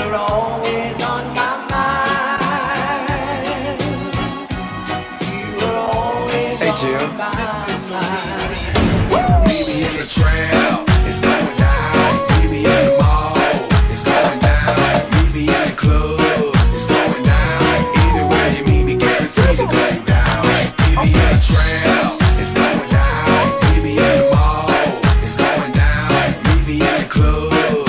You're always on my mind. You're always Hey, on Jim. my mind. Meet me in the trail, it's going down. Meet me in the mall, it's going down. Meet me in the club, it's going down. Anywhere you meet me, guarantee to go down. Meet me in the trail, it's going down. Meet me in the mall, it's going down. Meet me in the club.